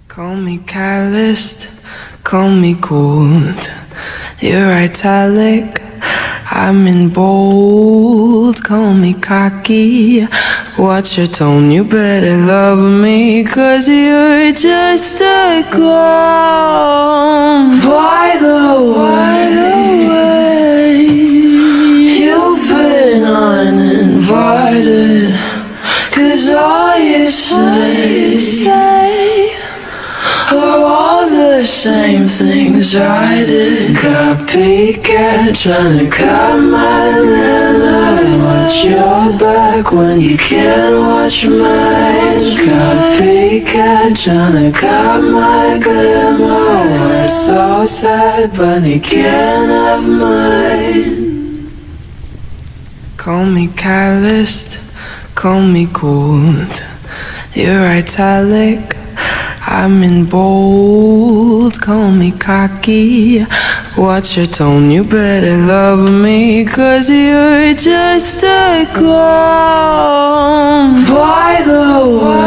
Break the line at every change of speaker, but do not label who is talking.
Call me calloused, call me cold. You're italic, I'm in bold. Call me cocky, watch your tone. You better love me, 'cause you're just a clone. By the way, you've been uninvited, 'cause all you say are all the same things I did. Copycat, trying to cut my linen. Watch your back when you can't watch mine. Copycat, trying to cut my glimmer. I'm so sad, but you can't have mine. Call me calloused, call me cold. You're italic, I'm in bold. Call me cocky, watch your tone. You better love me, 'cause you're just a clone. By the way,